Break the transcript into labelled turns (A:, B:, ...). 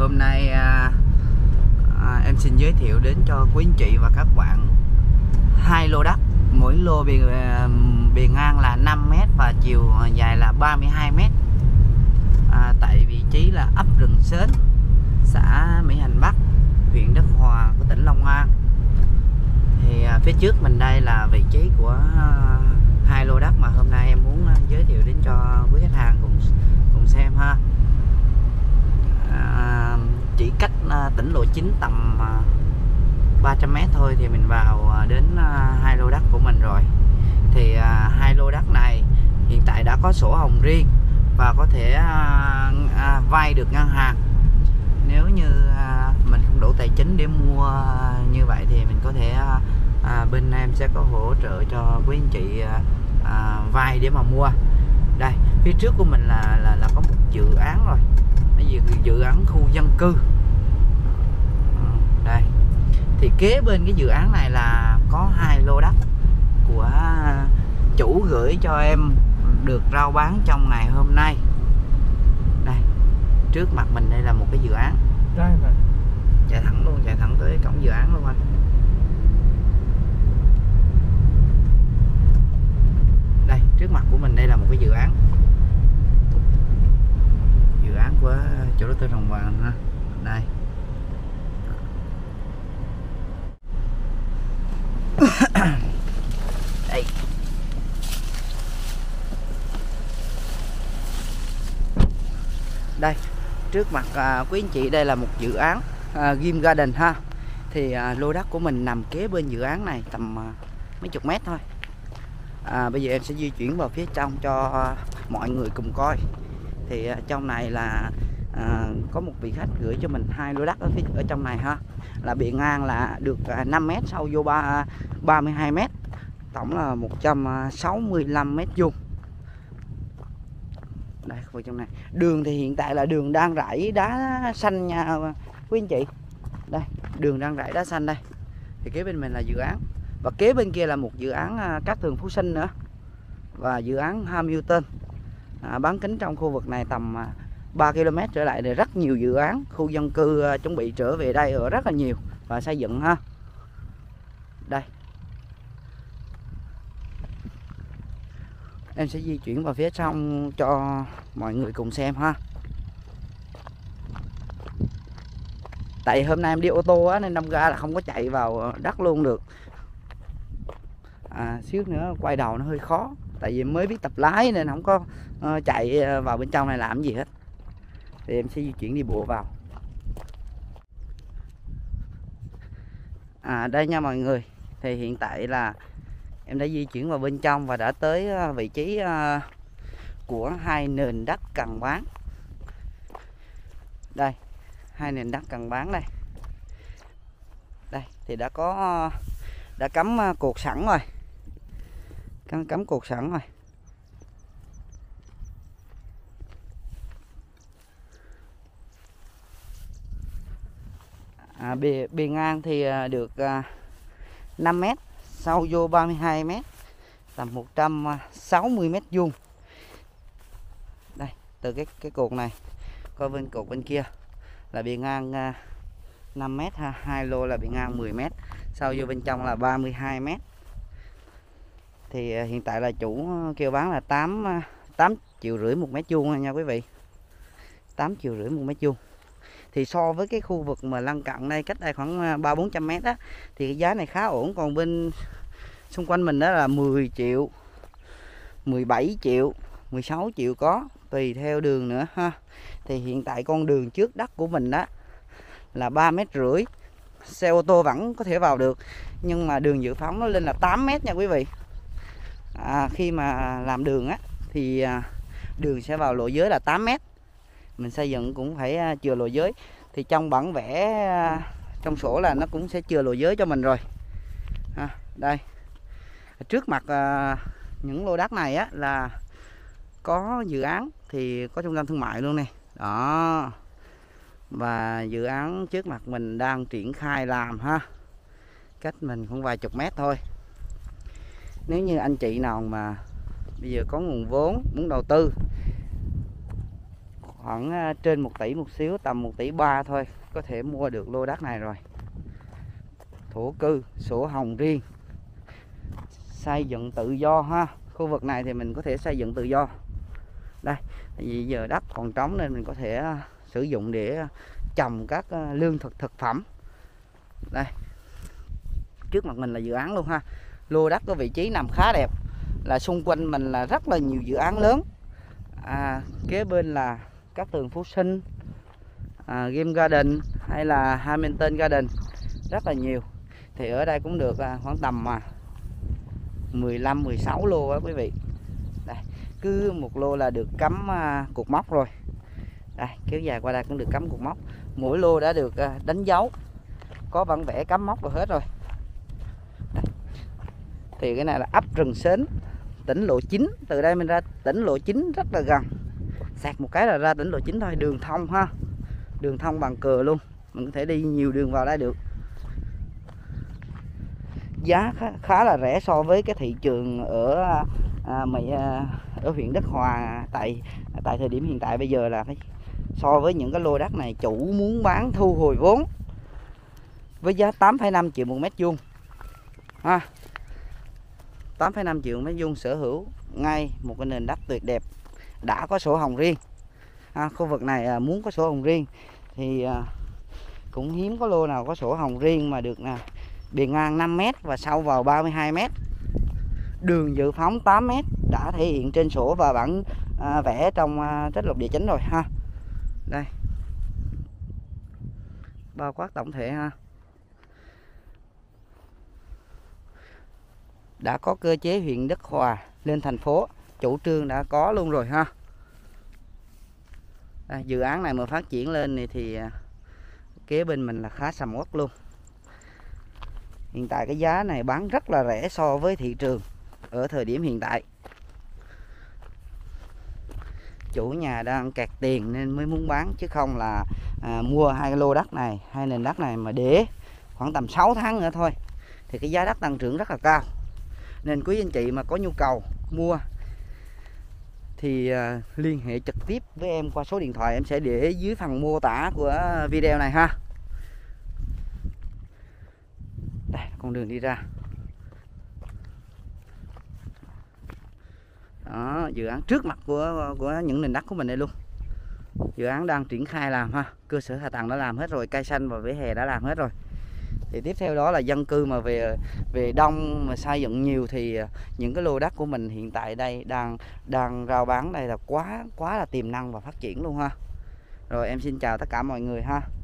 A: hôm nay em xin giới thiệu đến cho quý anh chị và các bạn hai lô đất. Mỗi lô bề ngang là 5m và chiều dài là 32m. Tại vị trí là ấp Rừng Sến, xã Mỹ Hành Bắc, huyện Đức Hòa của tỉnh Long An. Thì phía trước mình đây là vị trí của hai lô đất mà hôm nay em muốn giới thiệu đến cho quý khách hàng cùng xem ha. Chỉ cách tỉnh lộ 9 tầm 300m thôi thì mình vào đến hai lô đất của mình rồi. Thì hai lô đất này hiện tại đã có sổ hồng riêng và có thể vay được ngân hàng. Nếu như mình không đủ tài chính để mua như vậy thì mình có thể bên em sẽ có hỗ trợ cho quý anh chị vay để mà mua. Đây phía trước của mình là có một dự án rồi, dự án khu dân cư. Đây thì kế bên cái dự án này là có hai lô đất của chủ gửi cho em được rao bán trong ngày hôm nay. Đây trước mặt mình đây là một cái dự án. Chạy thẳng luôn, chạy thẳng tới cổng dự án luôn anh. Đây trước mặt của mình đây là một cái dự án của chủ đầu tư Đồng Hoàng ha. Đây đây đây trước mặt quý anh chị đây là một dự án Ghim Garden ha. Thì lô đất của mình nằm kế bên dự án này tầm mấy chục mét thôi. Bây giờ em sẽ di chuyển vào phía trong cho mọi người cùng coi. Thì trong này là có một vị khách gửi cho mình hai lô đất ở trong này ha, là bề ngang là được 5m, sâu vô 32m, tổng là 165m vuông. Đây khu vực trong này đường thì hiện tại là đường đang rải đá xanh nha quý anh chị. Đây đường đang rải đá xanh đây. Thì kế bên mình là dự án và kế bên kia là một dự án Cát Tường Phú Sinh nữa và dự án Hamilton. Bán kính trong khu vực này tầm 3 km trở lại thì rất nhiều dự án khu dân cư chuẩn bị trở về đây ở rất là nhiều và xây dựng ha. Đây em sẽ di chuyển vào phía trong cho mọi người cùng xem ha. Tại hôm nay em đi ô tô á, nên đâm ra là không có chạy vào đất luôn được. Xíu nữa quay đầu nó hơi khó, tại vì mới biết tập lái nên không có chạy vào bên trong này làm gì hết. Thì em sẽ di chuyển đi bộ vào. Đây nha mọi người. Thì hiện tại là em đã di chuyển vào bên trong và đã tới vị trí của hai nền đất cần bán. Đây hai nền đất cần bán đây. Đây thì đã cắm cột sẵn rồi, cắm cột sẵn rồi. Bề ngang thì được 5m, sâu vô 32m, tầm 160m vuông. Đây từ cái cột này coi bên cột bên kia là bề ngang 5m ha, hai lô là bề ngang 10m, sâu vô bên trong là 32m. Thì hiện tại là chủ kêu bán là 8,5 triệu một mét vuông nha quý vị. 8,5 triệu một mét vuông. Thì so với cái khu vực mà lân cận đây, cách đây khoảng 300-400m á, thì cái giá này khá ổn. Còn bên xung quanh mình đó là 10 triệu, 17 triệu, 16 triệu có, tùy theo đường nữa ha. Thì hiện tại con đường trước đất của mình đó là 3,5 mét, xe ô tô vẫn có thể vào được, nhưng mà đường dự phóng nó lên là 8m nha quý vị. Khi mà làm đường á thì đường sẽ vào lộ giới là 8m. Mình xây dựng cũng phải chừa lộ giới. Thì trong bản vẽ trong sổ là nó cũng sẽ chừa lộ giới cho mình rồi. Đây trước mặt những lô đất này á là có dự án, thì có trung tâm thương mại luôn nè đó. Và dự án trước mặt mình đang triển khai làm ha, cách mình cũng vài chục mét thôi. Nếu như anh chị nào mà bây giờ có nguồn vốn muốn đầu tư khoảng trên 1 tỷ một xíu, tầm 1 tỷ 3 thôi có thể mua được lô đất này rồi. Thổ cư, sổ hồng riêng, xây dựng tự do ha. Khu vực này thì mình có thể xây dựng tự do. Đây, tại vì giờ đất còn trống nên mình có thể sử dụng để trồng các lương thực thực phẩm. Đây, trước mặt mình là dự án luôn ha. Lô đất có vị trí nằm khá đẹp, là xung quanh mình là rất là nhiều dự án lớn. Kế bên là các tường Phú Sinh, Game Garden hay là Hamilton Garden, rất là nhiều. Thì ở đây cũng được khoảng tầm 15-16 lô á quý vị. Đây, cứ một lô là được cắm cột mốc rồi. Đây, kéo dài qua đây cũng được cắm cột mốc. Mỗi lô đã được đánh dấu, có bản vẽ cắm mốc rồi hết rồi. Đây. Thì cái này là ấp Rừng Sến, tỉnh lộ 9. Từ đây mình ra tỉnh lộ 9 rất là gần. Sạc một cái là ra tỉnh lộ 9 thôi, đường thông ha. Đường thông bằng cờ luôn, mình có thể đi nhiều đường vào đây được. Giá khá là rẻ so với cái thị trường ở huyện Đức Hòa tại thời điểm hiện tại bây giờ. Là so với những cái lô đất này, chủ muốn bán thu hồi vốn với giá 8,5 triệu một mét vuông ha. 8,5 triệu một mét vuông sở hữu ngay một cái nền đất tuyệt đẹp, đã có sổ hồng riêng. Khu vực này muốn có sổ hồng riêng thì cũng hiếm có lô nào có sổ hồng riêng mà được bề ngang 5 m và sâu vào 32 m. Đường dự phóng 8 m đã thể hiện trên sổ và bản vẽ trong trích lục địa chính rồi ha. Đây, bao quát tổng thể ha. Đã có cơ chế huyện Đức Hòa lên thành phố, chủ trương đã có luôn rồi ha. Đây, dự án này mà phát triển lên này thì kế bên mình là khá sầm uất luôn. Hiện tại cái giá này bán rất là rẻ so với thị trường ở thời điểm hiện tại. Chủ nhà đang kẹt tiền nên mới muốn bán, chứ không là mua hai cái lô đất này, hai nền đất này mà để khoảng tầm 6 tháng nữa thôi thì cái giá đất tăng trưởng rất là cao. Nên quý anh chị mà có nhu cầu mua thì liên hệ trực tiếp với em qua số điện thoại em sẽ để dưới phần mô tả của video này ha. Đây, con đường đi ra. Đó, dự án trước mặt của những nền đất của mình đây luôn. Dự án đang triển khai làm ha, cơ sở hạ tầng đã làm hết rồi, cây xanh và vỉa hè đã làm hết rồi. Thì tiếp theo đó là dân cư mà về đông mà xây dựng nhiều thì những cái lô đất của mình hiện tại đây đang rao bán đây là quá là tiềm năng và phát triển luôn ha. Rồi em xin chào tất cả mọi người ha.